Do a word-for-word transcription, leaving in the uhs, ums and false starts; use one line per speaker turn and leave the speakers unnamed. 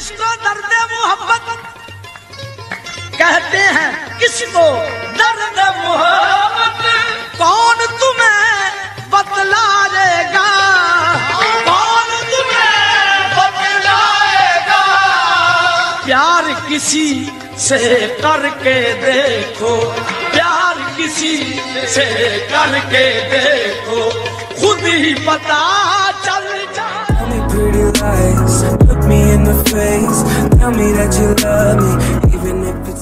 किसको दर्द मोहब्बत कहते हैं, किसको दर्द मोहब्बत, कौन तुम्हें बतलाएगा, कौन तुम्हें बतलाएगा। प्यार किसी से करके देखो, प्यार किसी से करके देखो, खुद ही पता चल जाए। Tell me pretty lies, look me in the face, tell me that you love me, even if it's